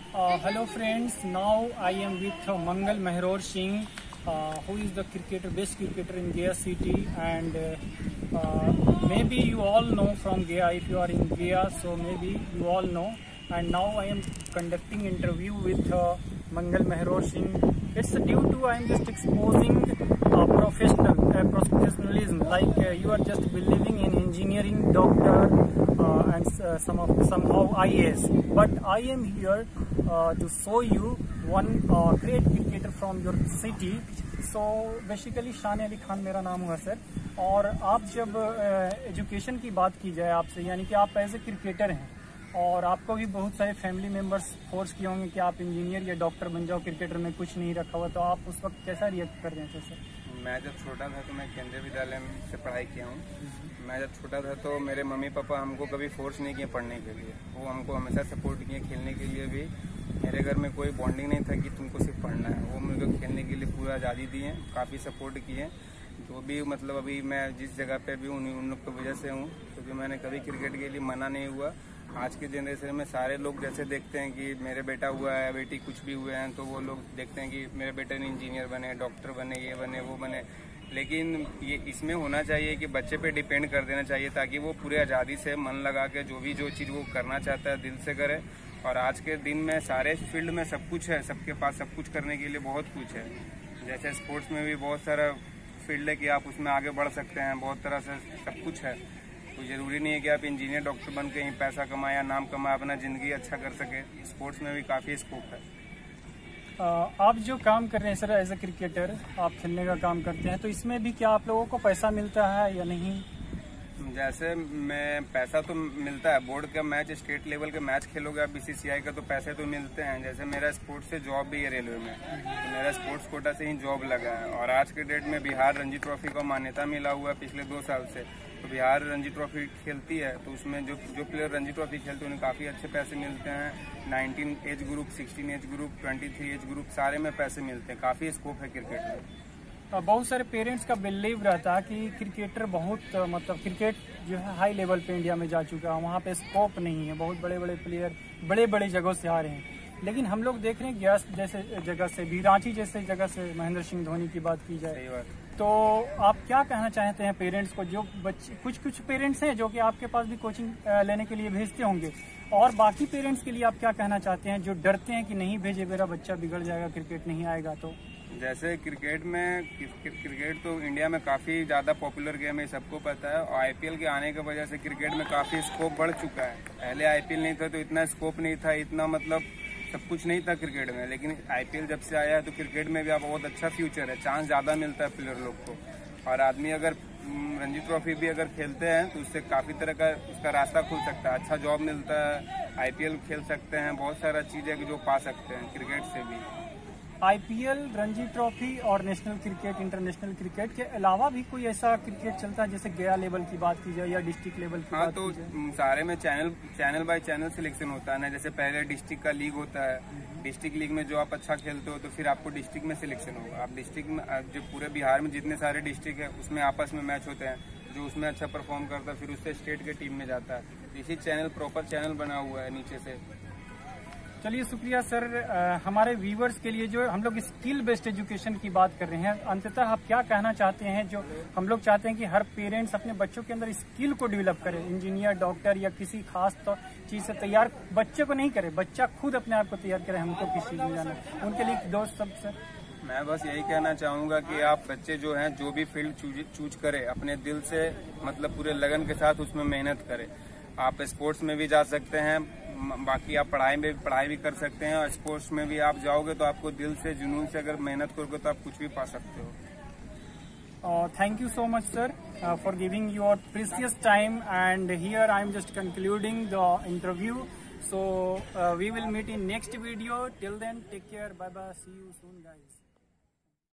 Hello friends, now I am with Mangal Mehror Singh, who is the best cricketer in Gaya city, and maybe you all know from Gaya. If you are in Gaya, so maybe you all know. And now I am conducting interview with Mangal Mehror Singh. It's due to I am just exposing professionalism, like you are just believing in engineering, doctor, and somehow IAS. But I am here to show you one great cricketer from your city. So basically शान अली खान मेरा नाम हुआ sir. और आप जब education की बात की जाए आपसे, यानी कि आप एज ए क्रिकेटर हैं और आपको भी बहुत सारे फैमिली मेंबर्स फोर्स किए होंगे कि आप इंजीनियर या डॉक्टर बन जाओ, क्रिकेटर में कुछ नहीं रखा हुआ, तो आप उस वक्त कैसा रिएक्ट कर रहे थे सर? मैं जब छोटा था तो मैं केंद्रीय विद्यालय से पढ़ाई किया हूँ। मैं जब छोटा था तो मेरे मम्मी पापा हमको कभी फोर्स नहीं किए पढ़ने के लिए। वो हमको हमेशा सपोर्ट किए, खेलने के लिए भी। मेरे घर में कोई बॉन्डिंग नहीं था कि तुमको सिर्फ पढ़ना है। वो मुझे खेलने के लिए पूरा आज़ादी दिए, काफ़ी सपोर्ट किए। जो भी मतलब अभी मैं जिस जगह पे भी उन लोग की वजह से हूँ, क्योंकि मैंने कभी क्रिकेट के लिए मना नहीं हुआ। आज के जनरेशन में सारे लोग जैसे देखते हैं कि मेरे बेटा हुआ है, बेटी कुछ भी हुए हैं, तो वो लोग देखते हैं कि मेरे बेटे ने इंजीनियर बने, डॉक्टर बने, ये बने, वो बने। लेकिन ये इसमें होना चाहिए कि बच्चे पे डिपेंड कर देना चाहिए, ताकि वो पूरे आज़ादी से मन लगा के जो चीज़ वो करना चाहता है दिल से करे। और आज के दिन में सारे फील्ड में सब कुछ है, सबके पास सब कुछ करने के लिए बहुत कुछ है। जैसे स्पोर्ट्स में भी बहुत सारा फील्ड है कि आप उसमें आगे बढ़ सकते हैं, बहुत तरह से सब कुछ है। तो ज़रूरी नहीं है कि आप इंजीनियर डॉक्टर बन के ही पैसा कमाए या नाम कमाए, अपना ज़िंदगी अच्छा कर सके। स्पोर्ट्स में भी काफ़ी स्कोप है। आप जो काम कर रहे हैं सर एज ए क्रिकेटर, आप खेलने का काम करते हैं, तो इसमें भी क्या आप लोगों को पैसा मिलता है या नहीं? जैसे मैं पैसा तो मिलता है, बोर्ड का मैच, स्टेट लेवल के मैच खेलोगे आप BCCI का, तो पैसे तो मिलते हैं। जैसे मेरा स्पोर्ट्स से जॉब भी है रेलवे में, तो मेरा स्पोर्ट्स कोटा से ही जॉब लगा है। और आज के डेट में बिहार रणजी ट्रॉफी को मान्यता मिला हुआ है पिछले 2 साल से। तो बिहार रणजी ट्रॉफी खेलती है, तो उसमें जो प्लेयर रणजी ट्रॉफी खेलते हैं उन्हें काफ़ी अच्छे पैसे मिलते हैं। 19 age group, 16 age group, 23 age group, सारे में पैसे मिलते हैं। काफ़ी स्कोप है क्रिकेट में। बहुत सारे पेरेंट्स का बिलीव रहता है कि क्रिकेटर बहुत मतलब क्रिकेट जो है हाई लेवल पे इंडिया में जा चुका है, वहाँ पे स्कोप नहीं है, बहुत बड़े बड़े प्लेयर बड़े बड़े जगहों से आ रहे हैं। लेकिन हम लोग देख रहे हैं गया जैसे जगह से भी, रांची जैसे जगह से महेंद्र सिंह धोनी की बात की जाए, तो आप क्या कहना चाहते हैं पेरेंट्स को? जो बच्चे कुछ पेरेंट्स हैं जो कि आपके पास भी कोचिंग लेने के लिए भेजते होंगे, और बाकी पेरेंट्स के लिए आप क्या कहना चाहते हैं जो डरते हैं कि नहीं भेजे, मेरा बच्चा बिगड़ जाएगा, क्रिकेट नहीं आएगा? तो जैसे क्रिकेट तो इंडिया में काफ़ी ज़्यादा पॉपुलर गेम है, सबको पता है। और IPL के आने की वजह से क्रिकेट में काफ़ी स्कोप बढ़ चुका है। पहले IPL नहीं था तो इतना स्कोप नहीं था, इतना मतलब सब कुछ नहीं था क्रिकेट में। लेकिन IPL जब से आया है तो क्रिकेट में भी अब बहुत अच्छा फ्यूचर है, चांस ज़्यादा मिलता है प्लेयर लोग को। और आदमी अगर रणजी ट्रॉफी भी अगर खेलते हैं तो उससे काफ़ी तरह का उसका रास्ता खुल सकता है, अच्छा जॉब मिलता है, IPL खेल सकते हैं, बहुत सारा चीज़ें जो पा सकते हैं क्रिकेट से भी। IPL, रणजी ट्रॉफी और नेशनल क्रिकेट, इंटरनेशनल क्रिकेट के अलावा भी कोई ऐसा क्रिकेट चलता है जैसे गया लेवल की बात की जाए या डिस्ट्रिक्ट लेवल की बात की जाए? तो सारे में चैनल बाय चैनल सिलेक्शन होता है ना। जैसे पहले डिस्ट्रिक्ट का लीग होता है, डिस्ट्रिक्ट लीग में जो आप अच्छा खेलते हो तो फिर आपको डिस्ट्रिक्ट में सिलेक्शन होगा। आप डिस्ट्रिक्ट में जो पूरे बिहार में जितने सारे डिस्ट्रिक्ट है उसमें आपस में मैच होते हैं, जो उसमें अच्छा परफॉर्म करता है फिर उससे स्टेट के टीम में जाता है। इसी चैनल प्रॉपर चैनल बना हुआ है नीचे से। चलिए शुक्रिया सर। हमारे व्यूवर्स के लिए जो हम लोग स्किल बेस्ड एजुकेशन की बात कर रहे हैं, अंततः आप क्या कहना चाहते हैं? जो हम लोग चाहते हैं कि हर पेरेंट्स अपने बच्चों के अंदर स्किल को डेवलप करे, इंजीनियर, डॉक्टर या किसी खास चीज से तैयार बच्चे को नहीं करे, बच्चा खुद अपने आप को तैयार करे, हमको किस चीज में जाना। उनके लिए दोस्त सब सर मैं बस यही कहना चाहूँगा कि आप बच्चे जो हैं जो भी फील्ड चूज करें, अपने दिल से मतलब पूरे लगन के साथ उसमें मेहनत करें। आप स्पोर्ट्स में भी जा सकते हैं, बाकी आप पढ़ाई भी कर सकते हैं। और स्पोर्ट्स में भी आप जाओगे तो आपको दिल से, जुनून से अगर मेहनत करोगे तो आप कुछ भी पा सकते हो। Thank you so much sir for giving your precious time, and here I am just concluding the interview. So we will meet in next video. Till then, take care. Bye bye. See you soon guys.